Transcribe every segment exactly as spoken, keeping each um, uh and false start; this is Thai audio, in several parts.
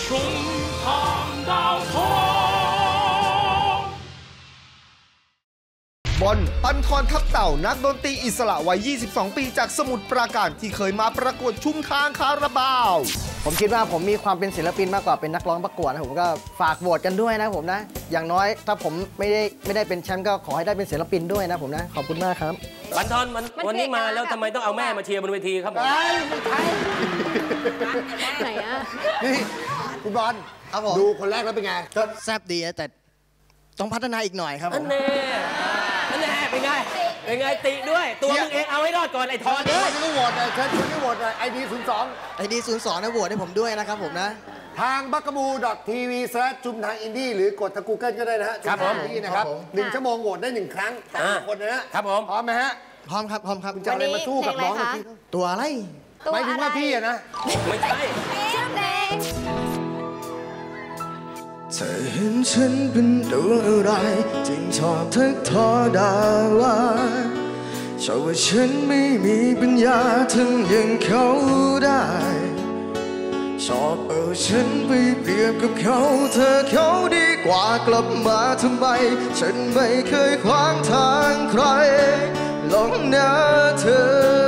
ชุมทางดาวทองบอลปันทรทับเต่านักดนตรีอิสระวัยยี่สิบสองปีจากสมุทรปราการที่เคยมาประกวดชุมทางคาราบาวผมคิดว่าผมมีความเป็นศิลปินมากกว่าเป็นนักร้องประกวดนะผมก็ฝากโหวตกันด้วยนะผมนะอย่างน้อยถ้าผมไม่ได้ไม่ได้เป็นแชมป์ก็ขอให้ได้เป็นศิลปินด้วยนะผมนะขอบคุณมากครับปันทรวันวันนี้มาแล้วทำไมต้องเอาแม่มาเชียร์บนเวทีครับผมไม่ใช่ไหนอะนี่คุณบอลดูคนแรกแล้วเป็นไงก็แซ่บดีแต่ต้องพัฒนาอีกหน่อยครับอันแน่อันแน่เป็นไงเป็นไงติด้วยตัวมึงเองเอาให้รอดก่อนไอ้ทอนเลยไม่ต้องโหวตเลยเชิญคุณที่โหวตเลยไอดีศูนย์สองไอดีศูนย์สองนะโหวตให้ผมด้วยนะครับผมนะทางบักกะบูดอททีวีสแลชจุมทางอินดี้หรือกดทางกูเกิลก็ได้นะฮะครับผมนะครับหนึ่งชั่วโมงโหวตได้หนึ่งครั้งแต่ละคนนะฮะครับผมพร้อมไหมฮะพร้อมครับพร้อมครับคุณจะอะไรมาสู้กับน้องตัวอะไรหมายถึงว่าพี่อะนะไม่ใช่เธอเห็นฉันเป็นตัวอะไรจึงชอบทักทอด่าว่าชอบว่าฉันไม่มีปัญญาถึงอย่างเขาได้ชอบเอาฉันไปเปรียบกับเขาเธอเขาดีกว่ากลับมาทำไมฉันไม่เคยขวางทางใครหลงหน้าเธอ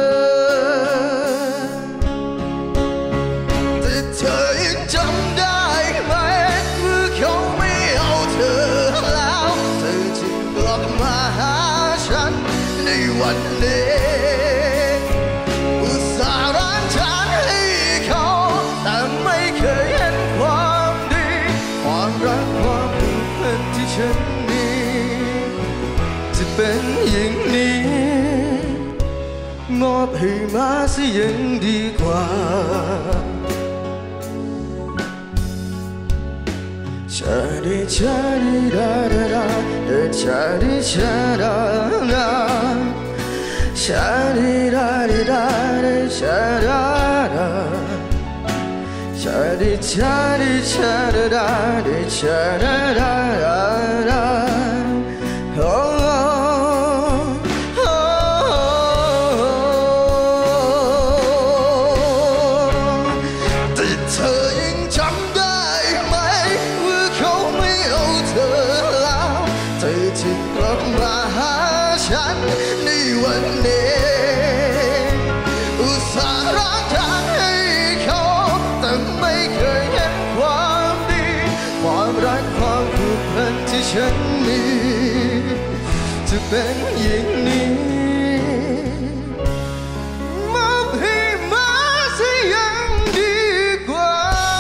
แต่เธอยังจำได้ไหมว่าเขาไม่เอาเธอแล้วเธอจึงกลับมาหาฉันในวันนี้อุตส่าห์รักฉันให้เขาแต่ไม่เคยเห็นความดีความรักความผูกพันที่ฉันมีจะเป็นอย่างนี้มอบให้มาซะยังดีกว่าชาดิชาดิดาดาดาชาดิชาดาดาชาดิดาดิดาชาดาดาชาดิชาดิชาดาดาชาดาดาดาโอ้แต่เธอยังจำได้ไหมว่าเขาไม่เอาเธอแล้วเธอจึงกลับมาหาฉันในวันนี้อุตส่าห์รักฉันให้เขาแต่ไม่เคยเห็นความดีความรักความผูกพันที่ฉันมีจะเป็นอย่างนี้มอบให้มาซะยังดีกว่า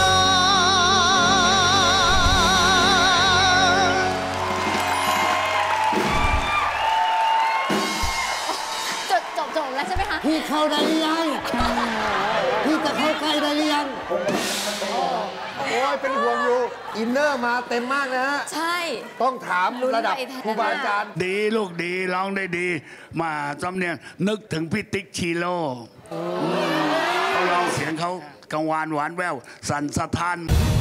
จบจบจบแล้วใช่ไหมคะพี่เข้าได้หรือยังพี่จะเข้าใกล้ได้หรือยังโอ้ยเป็นห่วงอยู่อินเนอร์มาเต็มมากนะฮะใช่ต้องถามระดับครูบาอาจารย์ดีลูกดีร้องได้ดีมาจำเนียงนึกถึงพี่ติ๊กชิโร่เขาร้องเสียงเขากังวานหวานแววสั่นสะท้าน